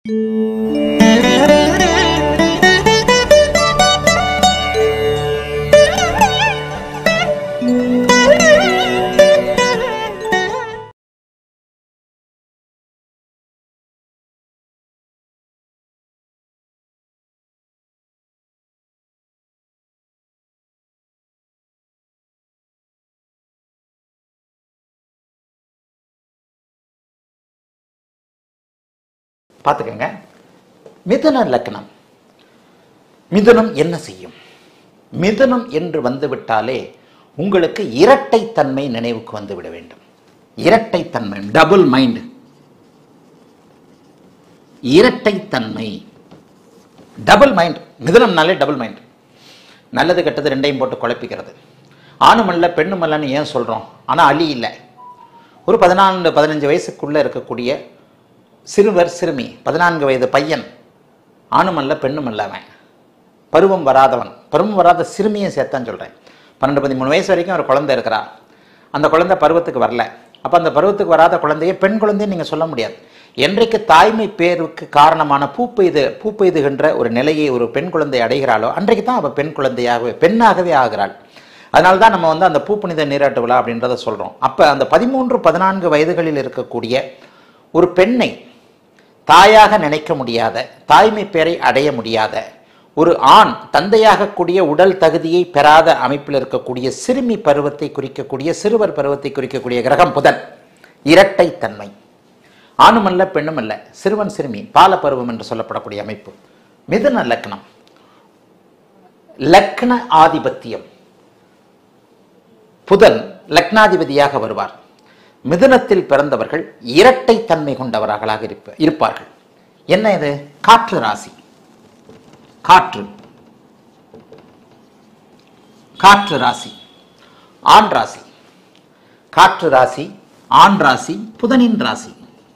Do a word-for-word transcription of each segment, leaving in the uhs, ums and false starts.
பார்த்துக்கங்க. மிதுன லக்னம். மிதுனம் என்ன செய்யும்? மிதுனம் என்று வந்துவிட்டாலே உங்களுக்கு இரட்டைத்தன்மை நினைவுக்கு வந்துவிட வேண்டும். இரட்டைத்தன்மை, டபுள் மைண்ட், இரட்டைத்தன்மை, டபுள் மைண்ட். மிதுனம்னாலே டபுள் மைண்ட். நல்லது கெட்டது ரெண்டையும் போட்டு குழப்பிக்கிறது. ஆணுமல்ல பெண்ணுமல்லன்னு ஏன் சொல்கிறோம்? ஆனால் அலி இல்லை. ஒரு பதினான்கு பதினஞ்சு வயசுக்குள்ளே இருக்கக்கூடிய சிறுவர் சிறுமி, பதினான்கு வயது பையன், ஆணுமல்ல பெண்ணுமல்ல, அவன் பருவம் வராதவன், பருவம் வராத சிறுமியை சேர்த்தான் சொல்கிறேன். பன்னெண்டு பதிமூணு வயசு வரைக்கும் ஒரு குழந்தை இருக்கிறா. அந்த குழந்தை பருவத்துக்கு வரல. அப்போ அந்த பருவத்துக்கு வராத குழந்தையை பெண் குழந்தைன்னு நீங்கள் சொல்ல முடியாது. என்றைக்கு தாய்மை பேருக்கு காரணமான பூப்பெய்து பூப்பெய்துகின்ற ஒரு நிலையை ஒரு பெண் குழந்தை அடைகிறாளோ அன்றைக்கு தான் அவள் பெண் குழந்தையாகவே பெண்ணாகவே ஆகிறாள். அதனால தான் நம்ம வந்து அந்த பூப்புனித நீராட்டு விழா அப்படின்றத சொல்கிறோம். அப்போ அந்த பதிமூன்று பதினான்கு வயதுகளில் இருக்கக்கூடிய ஒரு பெண்ணை தாயாக நினைக்க முடியாத, தாய்மை பேரை அடைய முடியாத ஒரு ஆண் தந்தையாகக்கூடிய உடல் தகுதியை பெறாத அமைப்பில் இருக்கக்கூடிய சிறுமி பருவத்தை குறிக்கக்கூடிய, சிறுவர் பருவத்தை குறிக்கக்கூடிய கிரகம் புதன். இரட்டைத்தன்மை. ஆணுமல்ல பெண்ணுமல்ல, சிறுவன் சிறுமி, பால பருவம் என்று சொல்லப்படக்கூடிய அமைப்பு. மிதுன லக்னம். லக்ன ஆதிபத்தியம். புதன் லக்னாதிபதியாக வருவார். மிதுனத்தில் பிறந்தவர்கள் இரட்டைத்தன்மை கொண்டவர்களாக இருப்பார்கள். என்ன இது? காற்று ராசி. காற்று காற்று ராசி, ஆண் ராசி. காற்று ராசி, ஆண் ராசி, புதனின் ராசி.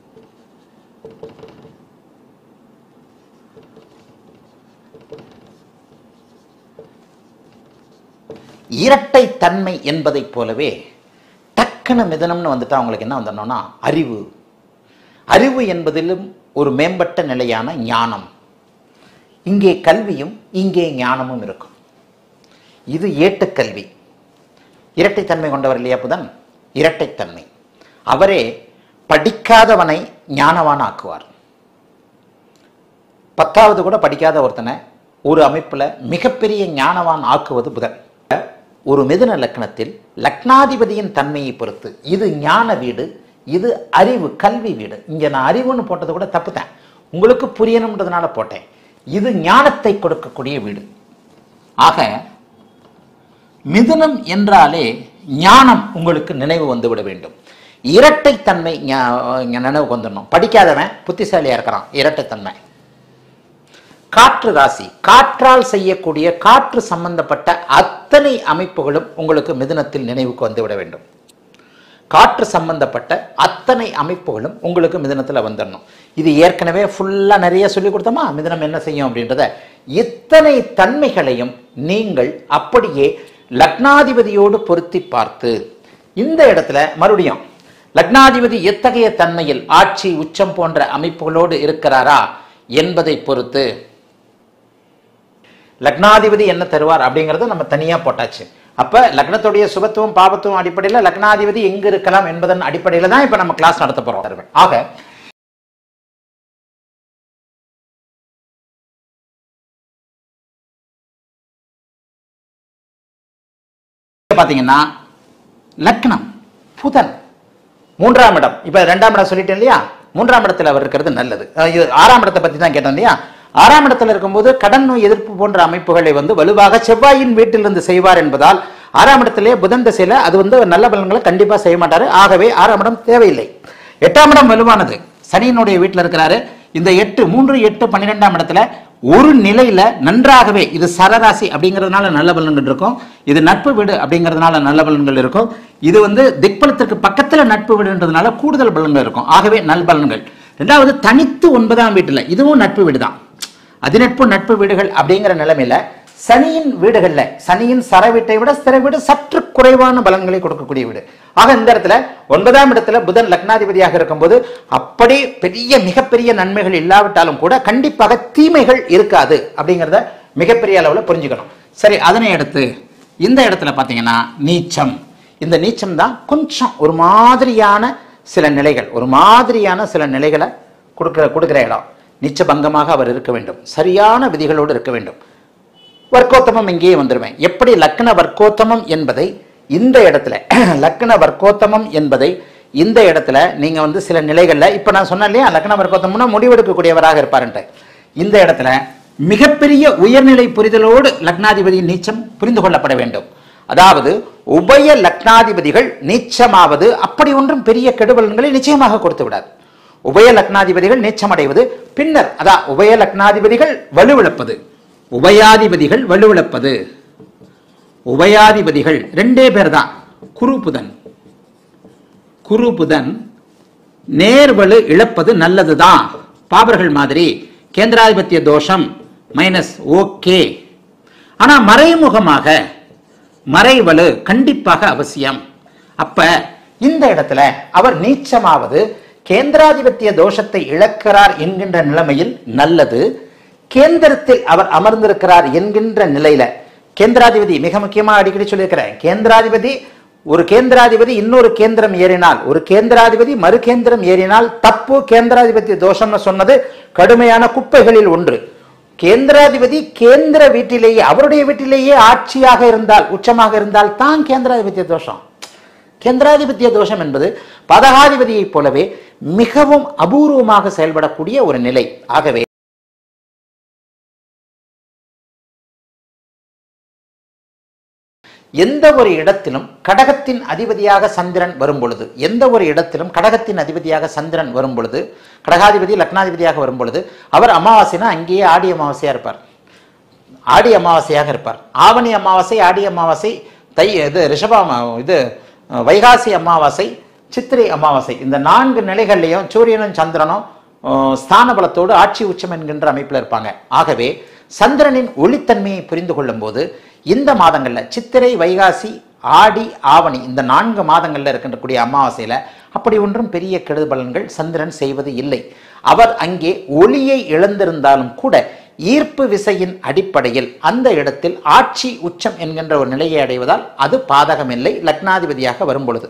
இரட்டைத்தன்மை என்பதைப் போலவே டக்குன மிதனம்னு வந்துட்டா அவங்களுக்கு என்ன வந்துடணும்னா அறிவு. அறிவு என்பதிலும் ஒரு மேம்பட்ட நிலையான ஞானம். இங்கே கல்வியும் இங்கே ஞானமும் இருக்கும். இது ஏட்டுக்கல்வி. இரட்டைத்தன்மை கொண்டவர் இல்லையா புதன்? இரட்டைத்தன்மை. அவரே படிக்காதவனை ஞானவான் ஆக்குவார். பத்தாவது கூட படிக்காத ஒருத்தனை ஒரு அமைப்பில் மிகப்பெரிய ஞானவான் ஆக்குவது புதன். ஒரு மிதுன லக்னத்தில் லக்னாதிபதியின் தன்மையை பொறுத்து இது ஞான வீடு, இது அறிவு கல்வி வீடு. இங்கே நான் அறிவுன்னு போட்டது கூட தப்புத்தேன், உங்களுக்கு புரியணுன்றதுனால போட்டேன். இது ஞானத்தை கொடுக்கக்கூடிய வீடு. ஆக மிதுனம் என்றாலே ஞானம் உங்களுக்கு நினைவு வந்துவிட வேண்டும். இரட்டைத்தன்மை நினைவு வந்துடணும். படிக்காதவன் புத்திசாலியா இருக்கிறான், இரட்டைத்தன்மை. காற்று ராசி. காற்றால் செய்யக்கூடிய காற்று சம்பந்தப்பட்ட அத்தனை அமைப்புகளும் உங்களுக்கு மிதுனத்தில் நினைவுக்கு வந்துவிட வேண்டும். காற்று சம்பந்தப்பட்ட அத்தனை அமைப்புகளும் உங்களுக்கு மிதுனத்தில் வந்துடணும். இது ஏற்கனவே ஃபுல்லாக நிறைய சொல்லி கொடுத்தோமா மிதுனம் என்ன செய்யும் அப்படின்றத. இத்தனை தன்மைகளையும் நீங்கள் அப்படியே லக்னாதிபதியோடு பொருத்தி பார்த்து இந்த இடத்துல மறுபடியும் லக்னாதிபதி எத்தகைய தன்மையில் ஆட்சி உச்சம் போன்ற அமைப்புகளோடு இருக்கிறாரா என்பதை பொறுத்து லக்னாதிபதி என்ன தருவார் அப்படிங்கிறத நம்ம தனியாக போட்டாச்சு. அப்போ லக்னத்துடைய சுபத்துவம் பாபத்துவம் அடிப்படையில் லக்னாதிபதி எங்கு இருக்கலாம் என்பதன் அடிப்படையில் தான் இப்போ நம்ம கிளாஸ் நடத்த போகிறோம். ஆக பார்த்தீங்கன்னா லக்னம் புதன் மூன்றாம் இடம். இப்போ ரெண்டாம் இடம் சொல்லிட்டேன் இல்லையா? மூன்றாம் இடத்துல அவர் இருக்கிறது நல்லது. ஆறாம் இடத்தை பற்றி தான் கேட்டோம் இல்லையா? ஆறாம் இடத்துல இருக்கும்போது கடன் நோய் எதிர்ப்பு போன்ற அமைப்புகளை வந்து வலுவாக செவ்வாயின் வீட்டிலிருந்து செய்வார் என்பதால் ஆறாம் இடத்திலே புதன் திசையில அது வந்து நல்ல பலன்களை கண்டிப்பா செய்ய மாட்டாரு. ஆகவே ஆறாம் இடம் தேவையில்லை. எட்டாம் இடம் வலுவானது, சனியினுடைய வீட்டில் இருக்கிறாரு. இந்த எட்டு மூன்று எட்டு பன்னிரெண்டாம் இடத்துல ஒரு நிலையில நன்றாகவே, இது சரராசி அப்படிங்கிறதுனால நல்ல பலன்கள் இருக்கும், இது நட்பு வீடு அப்படிங்கிறதுனால நல்ல பலன்கள் இருக்கும், இது வந்து திக்பலத்திற்கு பக்கத்துல நட்பு வீடுன்றதுனால கூடுதல் பலன்கள் இருக்கும். ஆகவே நல் பலன்கள். ரெண்டாவது தனித்து ஒன்பதாம் வீட்டுல, இதுவும் நட்பு வீடு தான். அதிநட்பு நட்பு வீடுகள் அப்படிங்கிற நிலைமையில சனியின் வீடுகள்ல சனியின் சர வீட்டை விட ஸ்திர வீடு சற்று குறைவான பலன்களை கொடுக்கக்கூடிய வீடு. ஆக இந்த இடத்துல ஒன்பதாம் இடத்துல புதன் லக்னாதிபதியாக இருக்கும்போது அப்படி பெரிய மிகப்பெரிய நன்மைகள் இல்லாவிட்டாலும் கூட கண்டிப்பாக தீமைகள் இருக்காது அப்படிங்கிறத மிகப்பெரிய அளவுல புரிஞ்சுக்கணும். சரி, அதனை அடுத்து இந்த இடத்துல பாத்தீங்கன்னா நீச்சம். இந்த நீச்சம் தான் கொஞ்சம் ஒரு மாதிரியான சில நிலைகள் ஒரு மாதிரியான சில நிலைகளை கொடுக்கிற கொடுக்கிற இடம். நீச்ச பங்கமாக அவர் இருக்க வேண்டும், சரியான விதிகளோடு இருக்க வேண்டும். வர்க்கோத்தமம் இங்கேயே வந்துடுவேன். எப்படி லக்ன வர்க்கோத்தமம் என்பதை இந்த இடத்துல லக்ன வர்க்கோத்தமம் என்பதை இந்த இடத்துல நீங்க வந்து சில நிலைகள்ல இப்ப நான் சொன்னேன் இல்லையா, லக்ன வர்க்கோத்தமம்னா முடிவெடுக்கக்கூடியவராக இருப்பாருன்ட்டு. இந்த இடத்துல மிகப்பெரிய உயர்நிலை புரிதலோடு லக்னாதிபதி நீச்சம் புரிந்து கொள்ளப்பட வேண்டும். அதாவது உபய லக்னாதிபதிகள் நீச்சமாவது அப்படி ஒன்றும் பெரிய கெடுபலன்களை நிச்சயமாக கொடுத்து விடாது. உபய லக்னாதிபதிகள் நீச்சம் அடைவது பின்னர் அதான் உபய லக்னாதிபதிகள் வலுவிழப்பது, உபயாதிபதிகள் வலுவிழப்பது, உபயாதிபதிகள் ரெண்டே பேர் தான், குரு புதன். குரு புதன் நேர்வலு இழப்பது நல்லதுதான். பாபர்கள் மாதிரி கேந்திராதிபத்திய தோஷம் மைனஸ் ஓகே. ஆனா மறைமுகமாக மறைவலு கண்டிப்பாக அவசியம். அப்ப இந்த இடத்துல அவர் நீச்சமாவது கேந்திராதிபத்திய தோஷத்தை இழக்கிறார் என்கின்ற நிலைமையில் நல்லது. கேந்திரத்தில் அவர் அமர்ந்திருக்கிறார் என்கின்ற நிலையில கேந்திராதிபதி மிக முக்கியமாக அடிக்கடி சொல்லியிருக்கிறேன். கேந்திராதிபதி ஒரு கேந்திராதிபதி இன்னொரு கேந்திரம் ஏறினால், ஒரு கேந்திராதிபதி மறு கேந்திரம் ஏறினால் தப்பு. கேந்திராதிபத்திய தோஷம்னு சொன்னது கடுமையான குப்பைகளில் ஒன்று. கேந்திராதிபதி கேந்திர வீட்டிலேயே அவருடைய வீட்டிலேயே ஆட்சியாக இருந்தால் உச்சமாக இருந்தால் தான் கேந்திராதிபத்திய தோஷம். கேந்திராதிபத்திய தோஷம் என்பது பதகாதிபதியைப் போலவே மிகவும் அபூர்வமாக செயல்படக்கூடிய ஒரு நிலை. ஆகவே எந்த ஒரு இடத்திலும் கடகத்தின் அதிபதியாக சந்திரன் வரும் பொழுது எந்த ஒரு இடத்திலும் கடகத்தின் அதிபதியாக சந்திரன் வரும் பொழுது கடகாதிபதி லக்னாதிபதியாக வரும் பொழுது அவர் அமாவாசைனா அங்கேயே ஆடி அமாவாசையா இருப்பார், ஆடி அமாவாசையாக இருப்பார். ஆவணி அமாவாசை, ஆடி அமாவாசை, தை இது ரிஷப இது வைகாசி அமாவாசை, சித்திரை அமாவாசை, இந்த நான்கு நிலைகள்லையும் சூரியனும் சந்திரனும் ஸ்தான பலத்தோடு ஆட்சி உச்சம் என்கின்ற அமைப்பில் இருப்பாங்க. ஆகவே சந்திரனின் ஒளித்தன்மையை புரிந்து கொள்ளும் போது இந்த மாதங்கள்ல சித்திரை, வைகாசி, ஆடி, ஆவணி இந்த நான்கு மாதங்கள்ல இருக்கின்றக்கூடிய அமாவாசையில அப்படி ஒன்றும் பெரிய கெடுதல் பலன்கள் சந்திரன் செய்வது இல்லை. அவர் அங்கே ஒளியை இழந்திருந்தாலும் கூட ஈர்ப்பு விசையின் அடிப்படையில் அந்த இடத்தில் ஆட்சி உச்சம் என்கின்ற ஒரு நிலையை அடைவதால் அது பாதகமில்லை லக்னாதிபதியாக வரும் பொழுது.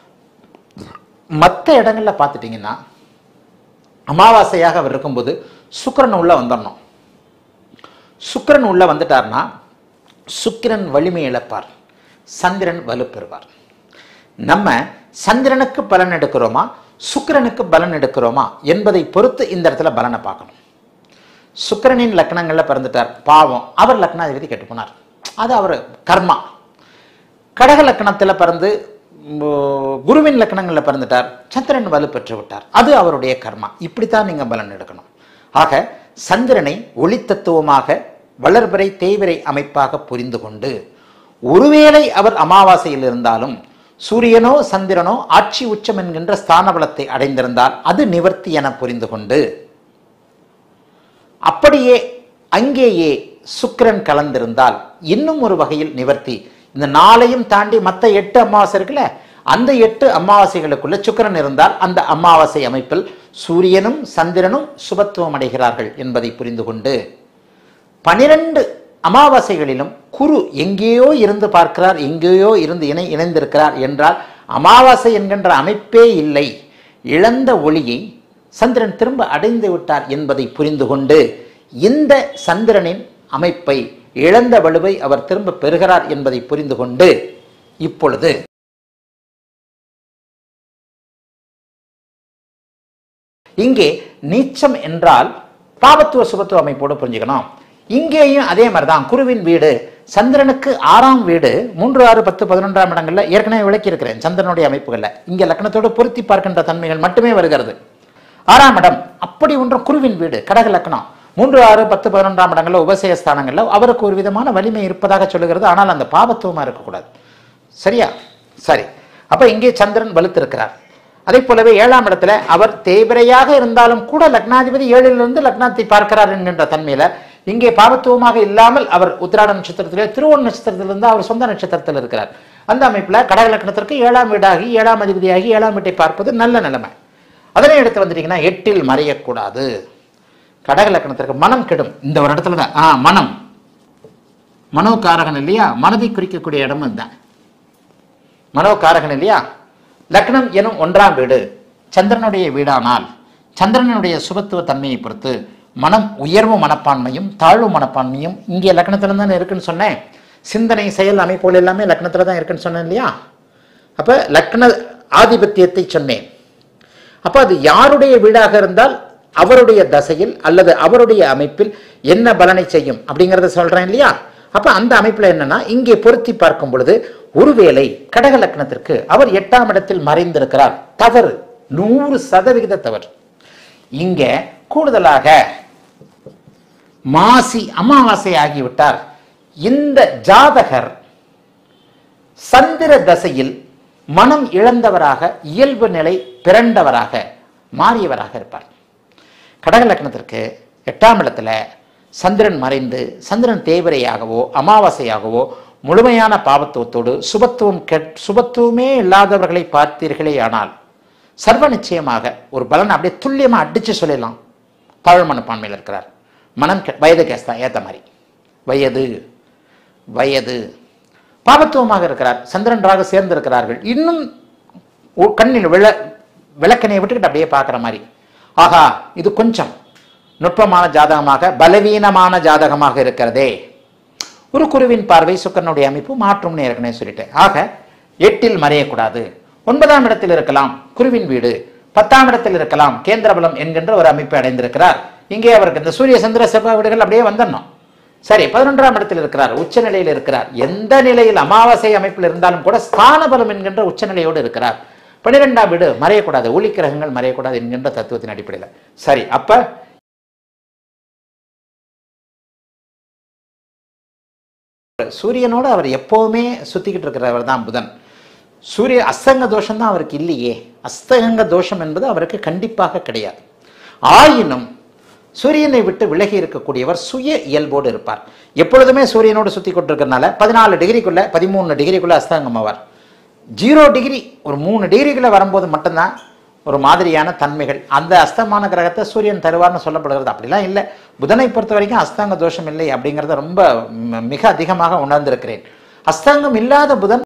மற்ற இடங்கள்ல பார்த்துட்டீங்கன்னா அமாவாசையாக அவர் இருக்கும்போது சுக்கிரன் உள்ள வந்துடணும். சுக்கிரன் உள்ள வந்துட்டார்னா சுக்கிரன் வலிமை இழப்பார், சந்திரன் வலுப்பெறுவார். நம்ம சந்திரனுக்கு பலன் எடுக்கிறோமா சுக்கிரனுக்கு பலன் எடுக்கிறோமா என்பதை பொறுத்து இந்த இடத்துல பலனை பார்க்கணும். சுக்கிரனின் லக்னங்கள்ல பிறந்துட்டார், பாவம், அவர் லக்னாதிபதி கெட்டு போனார், அது அவர் கர்மா. கடக லக்னத்தில் பிறந்து குருவின் லக்னங்கள்ல பிறந்துட்டார், சந்திரன் வலு பெற்று விட்டார், அது அவருடைய கர்மா. இப்படித்தான் நீங்க பலன் எடுக்கணும். ஆக சந்திரனை ஒளி தத்துவமாக வளர்பிறை தேய்விரை அமைப்பாக புரிந்து கொண்டு ஒருவேளை அவர் அமாவாசையில் இருந்தாலும் சூரியனோ சந்திரனோ ஆட்சி உச்சம் என்கின்ற ஸ்தான பலத்தை அடைந்திருந்தால் அது நிவர்த்தி என புரிந்து கொண்டு அப்படியே அங்கேயே சுக்கிரன் கலந்திருந்தால் இன்னும் ஒரு வகையில் நிவர்த்தி. இந்த நாளையும் தாண்டி மற்ற எட்டு அமாவாசை இருக்குல்ல, அந்த எட்டு அமாவாசைகளுக்குள்ள சுக்கிரன் இருந்தால் அந்த அமாவாசை அமைப்பில் சூரியனும் சந்திரனும் சுபத்துவம் அடைகிறார்கள் என்பதை புரிந்து கொண்டு பனிரெண்டு அமாவாசைகளிலும் குரு எங்கேயோ இருந்து பார்க்கிறார், எங்கேயோ இருந்து இணை இணைந்திருக்கிறார் என்றால் அமாவாசை என்கின்ற அமைப்பே இல்லை, இழந்த ஒளியை சந்திரன் திரும்ப அடைந்து விட்டார் என்பதை புரிந்து கொண்டு இந்த சந்திரனின் அமைப்பை இழந்த வலுவை அவர் திரும்ப பெறுகிறார் என்பதை புரிந்து கொண்டு இப்பொழுது இங்கே நீச்சம் என்றால் பாவத்துவ சுபத்துவ அமைப்போடு புரிஞ்சுக்கணும். இங்கேயும் அதே மாதிரிதான் குருவின் வீடு சந்திரனுக்கு ஆறாம் வீடு மூன்று ஆறு பத்து பதினொன்றாம் இடங்கள்ல ஏற்கனவே விளக்கி இருக்கிறேன். சந்திரனுடைய அமைப்புகள்ல இங்க லக்னத்தோடு பொருத்தி பார்க்கின்ற தன்மைகள் மட்டுமே வருகிறது. ஆறாம் இடம் அப்படி ஒன்றும் குருவின் வீடு கடக லக்னம் மூன்று ஆறு பத்து பதினொன்றாம் இடங்கள்ல உபசய ஸ்தானங்கள்ல அவருக்கு ஒரு விதமான வலிமை இருப்பதாக சொல்லுகிறது. ஆனால் அந்த பாவத்துவமா இருக்கக்கூடாது. சரியா? சரி. அப்ப இங்கே சந்திரன் வலுத்திருக்கிறார். அதே போலவே ஏழாம் இடத்துல அவர் தேய்பிரையாக இருந்தாலும் கூட லக்னாதிபதி ஏழிலிருந்து லக்னத்தை பார்க்கிறார் என்கின்ற தன்மையில இங்கே பாபத்துவமாக இல்லாமல் அவர் உத்திராட நட்சத்திரத்திலே திருவோண நட்சத்திரத்திலிருந்து அவர் சொந்த நட்சத்திரத்தில் இருக்கிறார். அந்த அமைப்பில் கடக லக்னத்திற்கு ஏழாம் வீடாகி ஏழாம் அதிபதியாகி ஏழாம் வீட்டை பார்ப்பது நல்ல நிலைமை. அதனை எடுத்து வந்துட்டீங்கன்னா எட்டில் மறையக்கூடாது. கடக லக்னத்திற்கு மனம் கெடும். இந்த ஒரு இடத்துல தான் ஆ மனம் மனோகாரகன் இல்லையா, மனதை குறிக்கக்கூடிய இடம் இதுதான். மனோகாரகன் இல்லையா, லக்னம் எனும் ஒன்றாம் வீடு சந்திரனுடைய வீடானால் சந்திரனுடைய சுபத்துவ தன்மையை பொறுத்து மனம் உயர்வு மனப்பான்மையும் தாழ்வு மனப்பான்மையும் இங்கே லக்னத்துல தான் இருக்குன்னு சொன்னேன். சிந்தனை செயல் அமைப்புகள் எல்லாமே லக்னத்துல தான் இருக்குன்னு சொன்னேன் இல்லையா. அப்ப லக்ன ஆதிபத்தியத்தை சொன்னேன். அப்ப அது யாருடைய வீடாக இருந்தால் அவருடைய தசையில் அல்லது அவருடைய அமைப்பில் என்ன பலனை செய்யும் அப்படிங்கிறத சொல்றேன் இல்லையா. அப்ப அந்த அமைப்புல என்னன்னா இங்கே பொருத்தி பார்க்கும் பொழுது ஒருவேளை கடக லக்னத்திற்கு அவர் எட்டாம் இடத்தில் மறைந்திருக்கிறார், தவறு, நூறு சதவிகித தவறு. இங்க கூடுதலாக மாசி அமாவாசை ஆகிவிட்டார். இந்த ஜாதகர் சந்திர தசையில் மனம் இழந்தவராக இயல்பு நிலை பிறண்டவராக மாறியவராக இருப்பார். கடக லக்னத்திற்கு எட்டாம் இடத்துல சந்திரன் மறைந்து சந்திரன் தேவரையாகவோ அமாவாசையாகவோ முழுமையான பாவத்துவத்தோடு சுபத்துவம் கெட் சுபத்துவமே இல்லாதவர்களை பார்த்தீர்களே ஆனால் சர்வ நிச்சயமாக ஒரு பலன் அப்படியே துல்லியமா அடிச்சு சொல்லிடலாம். தாழ்வு மனப்பான்மையில் இருக்கிறார். மனம் வயது கேஸ்தா ஏத்த மாதிரி வயது வயது பாவத்துவமாக இருக்கிறார். சந்திரன்றாக சேர்ந்து இருக்கிறார்கள். இன்னும் கண்ணில் விள விளக்கணையை விட்டுக்கிட்டு அப்படியே பார்க்குற மாதிரி ஆகா இது கொஞ்சம் நுட்பமான ஜாதகமாக பலவீனமான ஜாதகமாக இருக்கிறதே. ஒரு குருவின் பார்வை சுக்கரனுடைய அமைப்பு மாற்றும்னு ஏற்கனவே சொல்லிட்டேன். ஆக எட்டில் மறையக்கூடாது. ஒன்பதாம் இடத்தில் இருக்கலாம் குருவின் வீடு, பத்தாம் இடத்தில் இருக்கலாம் கேந்திரபலம் என்கின்ற ஒரு அமைப்பை அடைந்திருக்கிறார். இங்கே அவருக்கு இந்த சூரிய சந்திர செவ்வாய் வீடுகள் அப்படியே வந்துடணும். சரி, பதினொன்றாம் இடத்தில் இருக்கிறார், உச்ச நிலையில் இருக்கிறார். எந்த நிலையில் அமாவாசை அமைப்பில் இருந்தாலும் கூட ஸ்தான பலம் என்கின்ற உச்சநிலையோடு இருக்கிறார். பன்னிரெண்டாம் வீடு மறையக்கூடாது, ஒளி கிரகங்கள் மறையக்கூடாது என்கின்ற தத்துவத்தின் அடிப்படையில். சரி, அப்ப சூரியனோடு அவர் எப்பவுமே சுத்திக்கிட்டு இருக்கிறவர் தான் புதன். சூரிய அஸ்தங்க தோஷம் தான் அவருக்கு இல்லையே. அஸ்தங்க தோஷம் என்பது அவருக்கு கண்டிப்பாக கிடையாது. ஆயினும் சூரியனை விட்டு விலகி இருக்கக்கூடியவர் சுய இயல்போடு இருப்பார். எப்பொழுதுமே சூரியனோடு சுத்தி கொண்டிருக்கிறதுனால பதினாலு டிகிரிக்குள்ள பதிமூணு டிகிரிக்குள்ள அஸ்தங்கம் ஆவார். ஜீரோ டிகிரி ஒரு மூணு டிகிரிக்குள்ள வரும்போது மட்டும்தான் ஒரு மாதிரியான தன்மைகள் அந்த அஸ்தமான கிரகத்தை சூரியன் தருவார்னு சொல்லப்படுகிறது. அப்படிலாம் இல்லை. புதனை பொறுத்த வரைக்கும் அஸ்தாங்க தோஷம் இல்லை அப்படிங்கிறத ரொம்ப மிக அதிகமாக உணர்ந்திருக்கிறேன். அஸ்தாங்கம் இல்லாத புதன்